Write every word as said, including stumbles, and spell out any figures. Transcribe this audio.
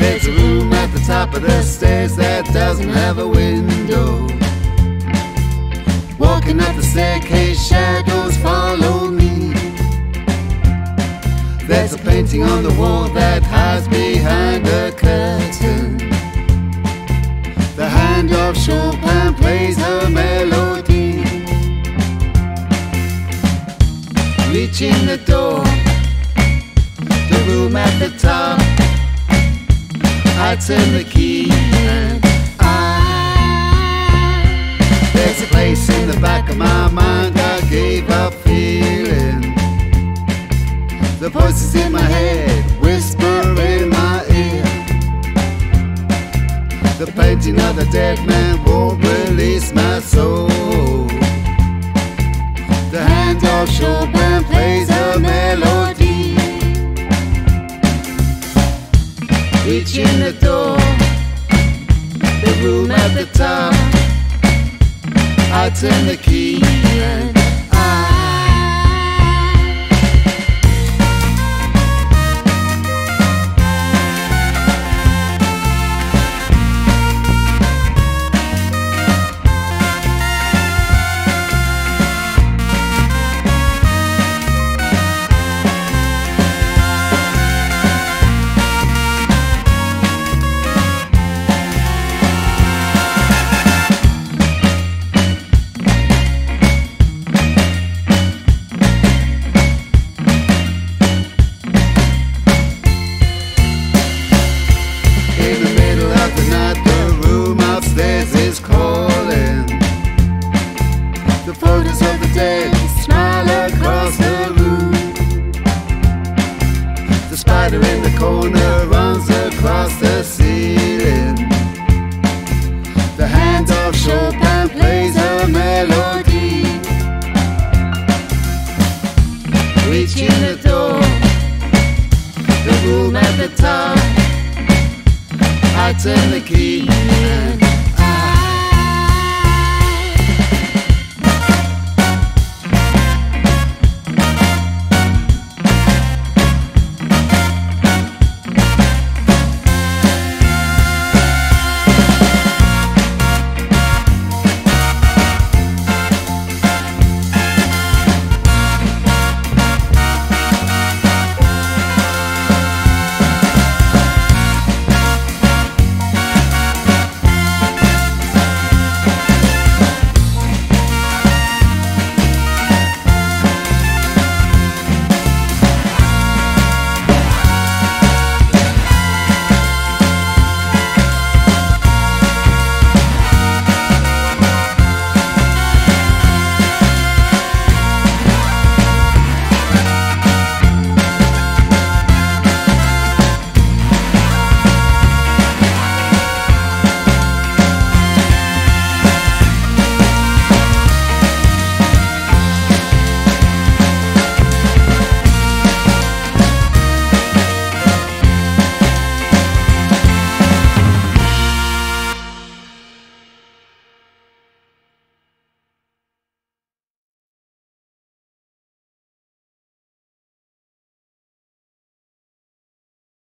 There's a room at the top of the stairs that doesn't have a window. Walking up the staircase, shadows follow me. There's a painting on the wall that hides behind a curtain. The hand of Chopin plays a melody. Reaching the door, the room at the top, I turn the key and I, there's a place in the back of my mind I gave up feeling. The voices in my head whisper in my ear. The painting of the dead man won't release my soul. The hand of Chopin plays a melody. Reaching the door, the room at the top, I turn the key and the photos of the dead smile across the room. The spider in the corner runs across the ceiling. The hand of Chopin plays a melody. Reaching the door, the room at the top, I turn the key and